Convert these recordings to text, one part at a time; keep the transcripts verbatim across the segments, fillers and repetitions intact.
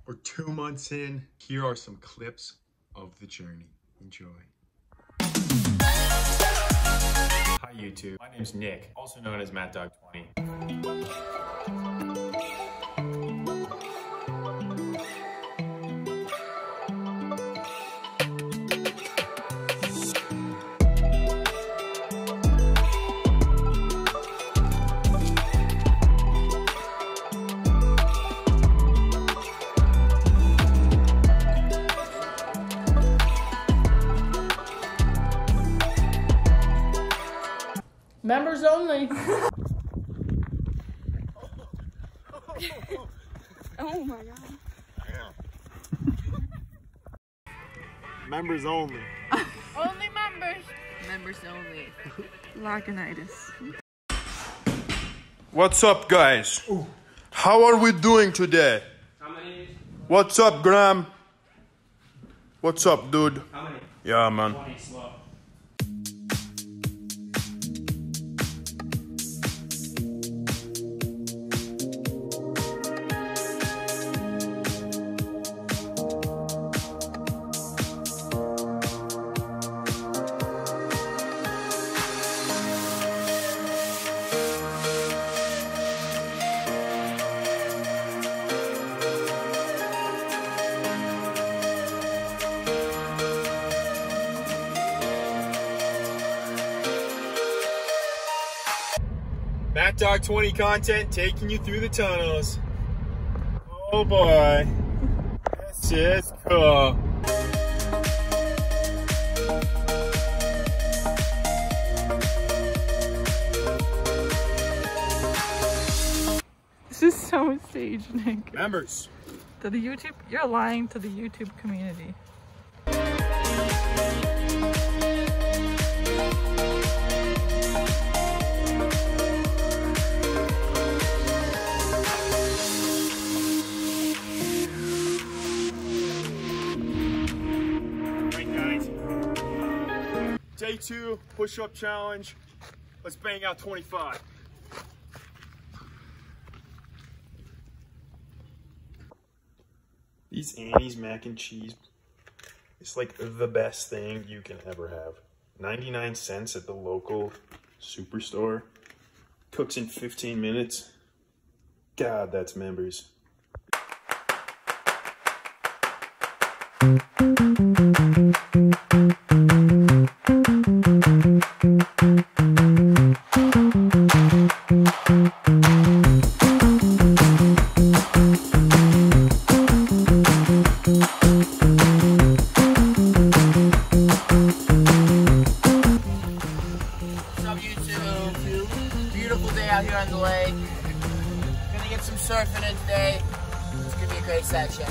We're two months in. Here are some clips of the journey. Enjoy. Hi YouTube, my name's Nick, also known as Mad Dog twenty. Members only. Oh my god. Members only. Only members. Members only. Lagunitis. What's up, guys? Ooh. How are we doing today? How many? What's up, Graham? What's up, dude? How many? Yeah, man. twenty slow. Mad Dog twenty content taking you through the tunnels. Oh boy. This is cool. This is so staged, Nick. Members. To the YouTube, you're lying to the YouTube community. Day two, push-up challenge. Let's bang out twenty-five. These Annie's mac and cheese, it's like the best thing you can ever have. ninety-nine cents at the local superstore. Cooks in fifteen minutes. God, that's members. Beautiful day out here on the lake. Gonna get some surfing in today. It's gonna be a great section.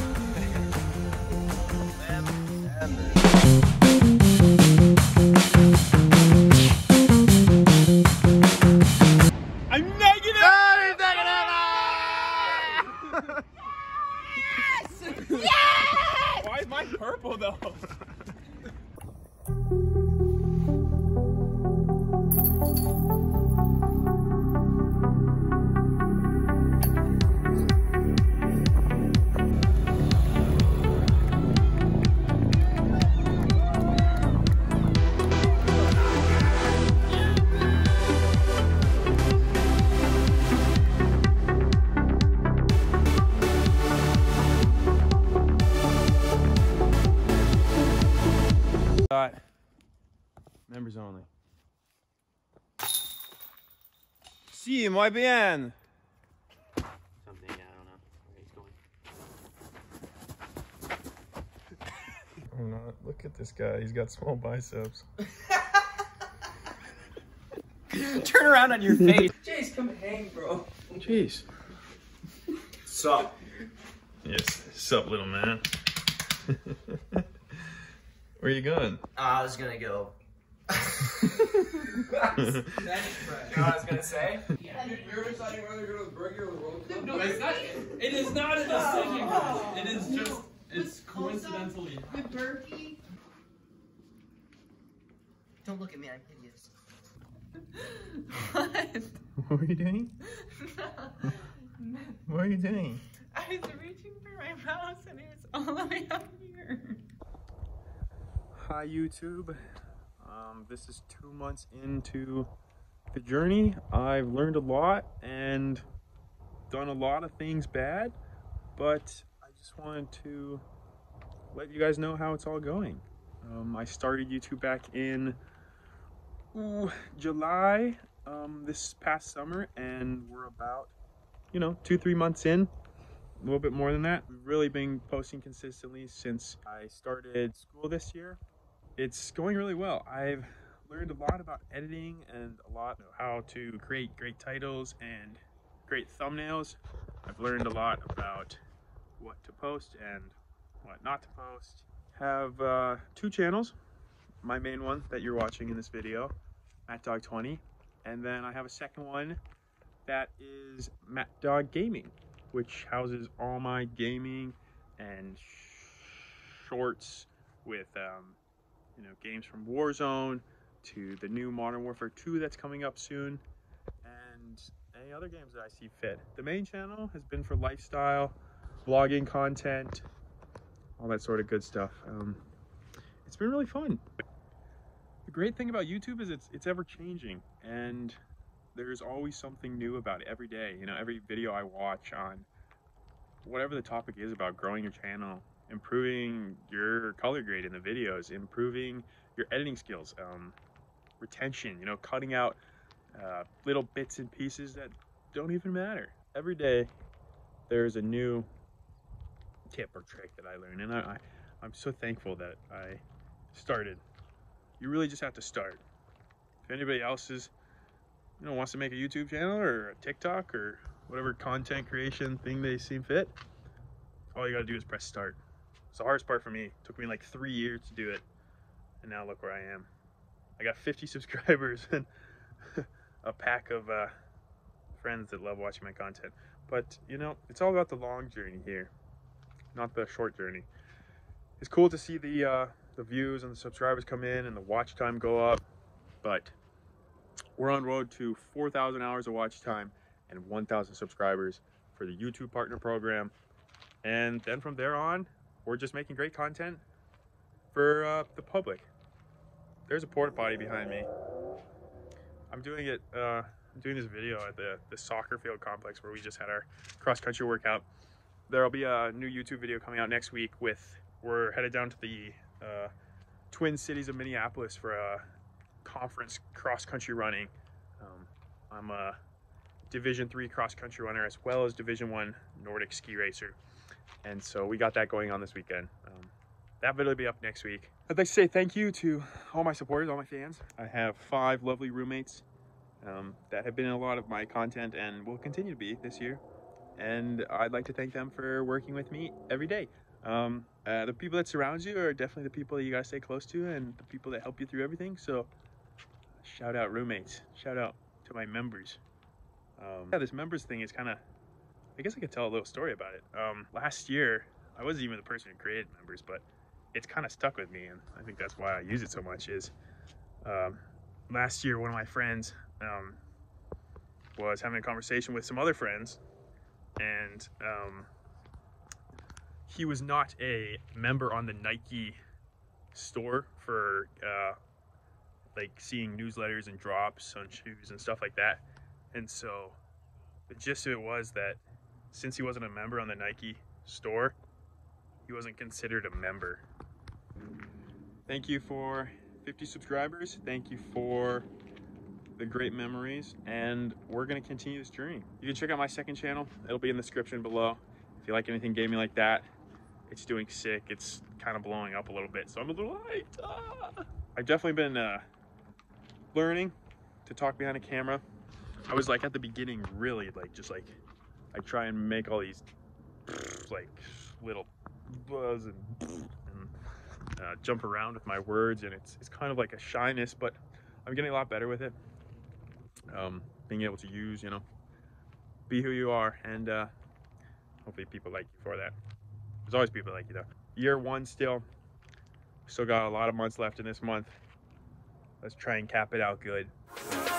I'm negative! Oh, negative! Yes! Yes! Why is mine purple though? Members only. Sí, muy bien. Something, I don't know where he's going. Oh no, look at this guy. He's got small biceps. Turn around on your face. Jace, come hang, bro. Jeez. Sup? Yes, sup, little man. Where you going? Uh, I was gonna go. That's you know what I was gonna say? Yeah. You're deciding whether to go to the Burger or the World Cup? No, it's not. It is not a decision, guys. It is just. It's coincidentally. The Berkey. Don't look at me, I'm hideous. What? What are you doing? No. What are you doing? I was reaching for my mouse all the way up here. Hi YouTube. Um, this is two months into the journey. I've learned a lot and done a lot of things bad, but I just wanted to let you guys know how it's all going. Um, I started YouTube back in ooh, July um, this past summer, and we're about, you know, two, three months in, a little bit more than that. We've really been posting consistently since I started school this year. It's going really well. I've learned a lot about editing and a lot of how to create great titles and great thumbnails. I've learned a lot about what to post and what not to post. Have uh, two channels. My main one that you're watching in this video, Matt Dog twenty, and then I have a second one that is Matt Dog Gaming, which houses all my gaming and sh shorts with um, you know, games from Warzone to the new Modern Warfare two that's coming up soon, and any other games that I see fit. The main channel has been for lifestyle, vlogging content, all that sort of good stuff. Um, it's been really fun. The great thing about YouTube is it's it's ever changing, and there's always something new about it every day. You know, every video I watch on whatever the topic is about growing your channel, improving your color grade in the videos, improving your editing skills, um, retention, you know, cutting out uh, little bits and pieces that don't even matter. Every day there's a new tip or trick that I learned, and I, I, I'm so thankful that I started. You really just have to start. If anybody else is, you know, wants to make a YouTube channel or a TikTok or whatever content creation thing they seem fit, all you gotta do is press start. It's the hardest part for me. It took me like three years to do it, and now look where I am. I got fifty subscribers and a pack of uh, friends that love watching my content. But you know, it's all about the long journey here, not the short journey. It's cool to see the uh, the views and the subscribers come in and the watch time go up, but we're on road to four thousand hours of watch time and one thousand subscribers for the YouTube Partner Program. And then from there on, we're just making great content for uh, the public. There's a porta potty behind me. I'm doing it, uh, I'm doing this video at the, the soccer field complex where we just had our cross-country workout. There'll be a new YouTube video coming out next week with, we're headed down to the uh, Twin Cities of Minneapolis for a conference cross-country running. Um, I'm a Division three cross-country runner as well as Division one Nordic ski racer. And so we got that going on this weekend. Um, that video will be up next week. I'd like to say thank you to all my supporters, all my fans. I have five lovely roommates um, that have been in a lot of my content and will continue to be this year. And I'd like to thank them for working with me every day. Um, uh, the people that surround you are definitely the people that you gotta stay close to and the people that help you through everything. So shout out roommates, shout out to my members. Um, yeah, this members thing is kind of, I guess I could tell a little story about it. Um, last year, I wasn't even the person who created members, but it's kind of stuck with me, and I think that's why I use it so much. Is um, last year, one of my friends um, was having a conversation with some other friends, and um, he was not a member on the Nike store for uh, like seeing newsletters and drops on shoes and stuff like that. And so the gist of it was that since he wasn't a member on the Nike store, he wasn't considered a member. Thank you for fifty subscribers. Thank you for the great memories, and we're gonna continue this journey. You can check out my second channel. It'll be in the description below. If you like anything gaming like that, it's doing sick. It's kind of blowing up a little bit, so I'm a little hyped. Ah! I've definitely been uh, learning to talk behind a camera. I was like at the beginning really like just like I try and make all these like little buzz and, and uh, jump around with my words, and it's it's kind of like a shyness, but I'm getting a lot better with it. Um, being able to use, you know, be who you are, and uh, hopefully people like you for that. There's always people like you though. Year one still, still got a lot of months left in this month. Let's try and cap it out good.